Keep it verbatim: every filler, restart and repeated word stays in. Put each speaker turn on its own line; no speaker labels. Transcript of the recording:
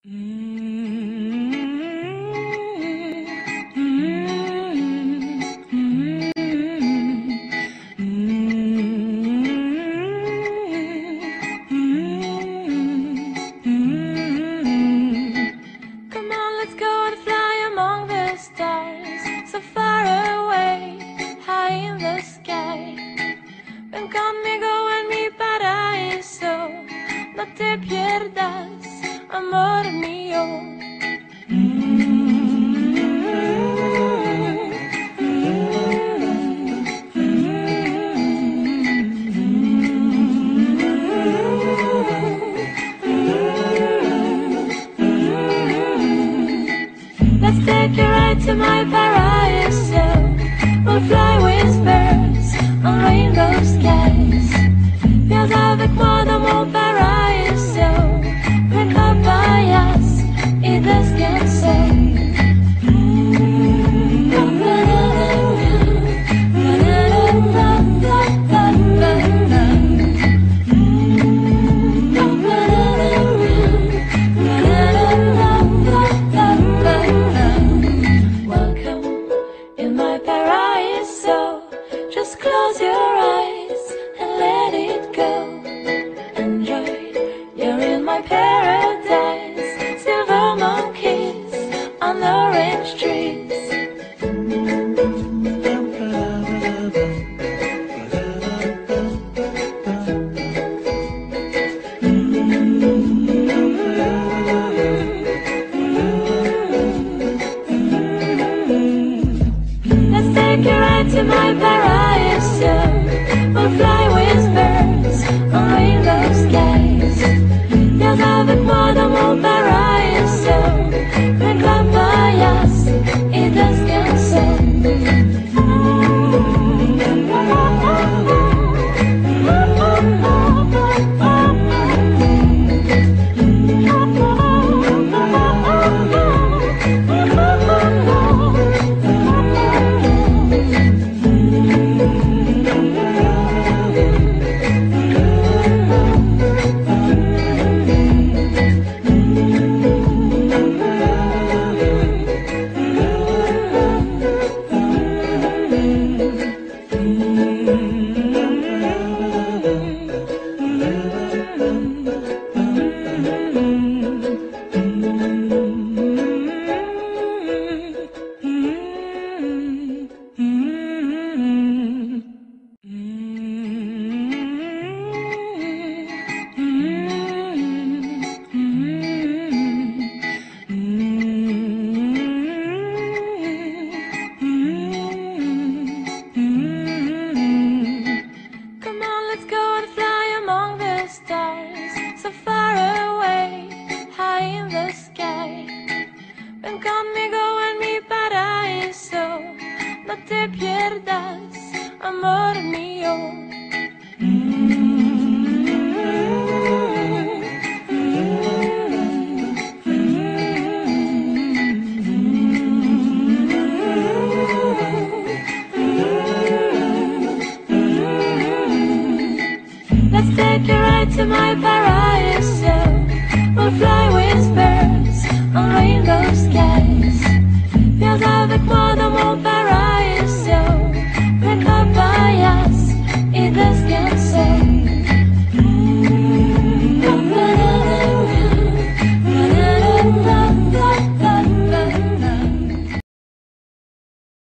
Let's take a ride to my paraíso. We'll fly with birds on rainbow skies. Viens avec moi dans mon paraíso. Recapayas y descansa. To my paraíso, we'll fly with birds on rainbow skies. Viens avec moi dans mon paraíso. Recapayas y descansa. Mm-hmm.